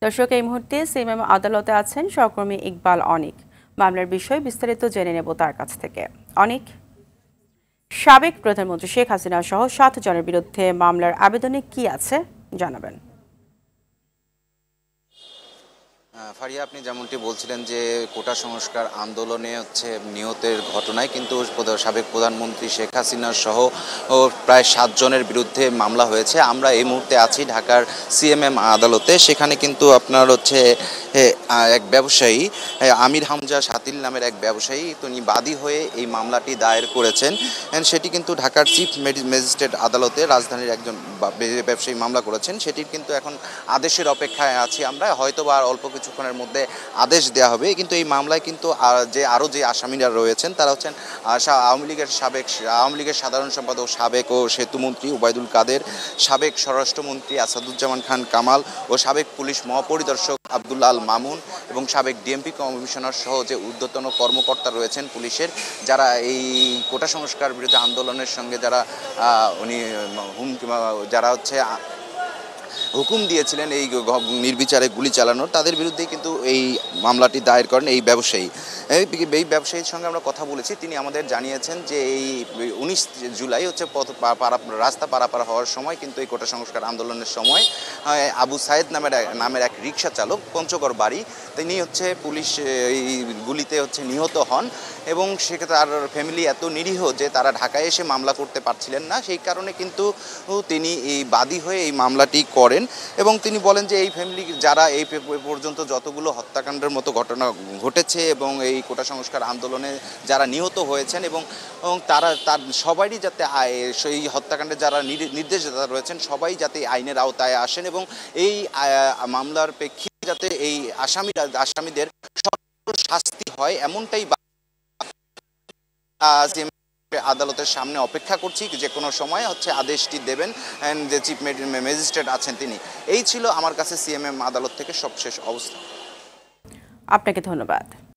দর্শক, এই মুহূর্তে সিএমএম আদালতে আছেন সহকর্মী ইকবাল অনিক। মামলার বিষয় বিস্তারিত জেনে নেব তার কাছ থেকে। অনিক, সাবেক প্রধানমন্ত্রী শেখ হাসিনা সহ 7 জনের বিরুদ্ধে মামলার আবেদনে কি আছে জানাবেন। ফারিয়া, আপনি যেমনটি বলছিলেন যে কোটা সংস্কার আন্দোলনে নিহতের ঘটনায় কিন্তু সাবেক প্রধানমন্ত্রী শেখ হাসিনা সহ প্রায় 7 জনের বিরুদ্ধে মামলা হয়েছে। আমরা এই মুহূর্তে আছি ঢাকার সিএমএম আদালতে। সেখানে কিন্তু আপনার এক ব্যবসায়ী আমির হামজা শাতিল নামের এক ব্যবসায়ী তিনি বাদী হয়ে এই মামলাটি দায়ের করেছেন। সেটি কিন্তু ঢাকার চিফ ম্যাজিস্ট্রেট আদালতে রাজধানীর একজন ব্যবসায়ী মামলা করেছেন। সেটির কিন্তু এখন আদেশের অপেক্ষায় আছি আমরা। হয়তো বা অল্প কিছুক্ষণের মধ্যে আদেশ দেওয়া হবে। কিন্তু এই মামলায় কিন্তু যে আসামিরা রয়েছেন তারা হচ্ছেন আওয়ামী লীগের সাধারণ সম্পাদক সাবেক ও সেতুমন্ত্রী ওবায়দুল কাদের, সাবেক স্বরাষ্ট্রমন্ত্রী আসাদুজ্জামান খান কামাল ও সাবেক পুলিশ মহাপরিদর্শক আব্দুল্লাহ আল মামুন এবং সাবেক ডিএমপি কমিশনার সহ যে ঊর্ধ্বতন কর্মকর্তা রয়েছেন পুলিশের, যারা এই কোটা সংস্কার বিরোধী আন্দোলনের সঙ্গে যারা হুকুম দিয়েছিলেন এই নির্বিচারে গুলি চালানোর, তাদের বিরুদ্ধেই কিন্তু এই মামলাটি দায়ের করেন এই ব্যবসায়ী। এই ব্যবসায়ীর সঙ্গে আমরা কথা বলেছি। তিনি আমাদের জানিয়েছেন যে এই 19 জুলাই রাস্তা পারাপার হওয়ার সময় কিন্তু এই কোটা সংস্কার আন্দোলনের সময় আবু সাইদ নামের এক রিক্সা চালক, পঞ্চগড় বাড়ি, তিনি পুলিশ এই গুলিতে নিহত হন এবং সেক্ষেত্রে তার ফ্যামিলি এত নিরীহ যে তারা ঢাকায় এসে মামলা করতে পারছিলেন না। সেই কারণে কিন্তু তিনি এই বাদী হয়ে এই মামলাটি করেন এবং তিনি বলেন যে এই ফ্যামিলি যারা এই পর্যন্ত যতগুলো হত্যাকাণ্ডের মতো ঘটনা ঘটেছে এবং এই কোটা সংস্কার আন্দোলনে যারা নিহত হয়েছেন এবং তার সবারই যাতে সেই হত্যাকাণ্ডে যারা নির্দেশদাতা রয়েছেন সবাই যাতে আইনের আওতায় আসেন এবং এই মামলার প্রেক্ষিতে যাতে এই আসামিদের শাস্তি হয়, এমনটাই আদালতের সামনে অপেক্ষা করছি। যে কোনো সময় আদেশটি দেবেন যে চিফ ম্যাজিস্ট্রেট আছেন তিনি। এই ছিল আমার কাছে সিএমএম আদালত থেকে সবশেষ অবস্থা। আপনাকে ধন্যবাদ।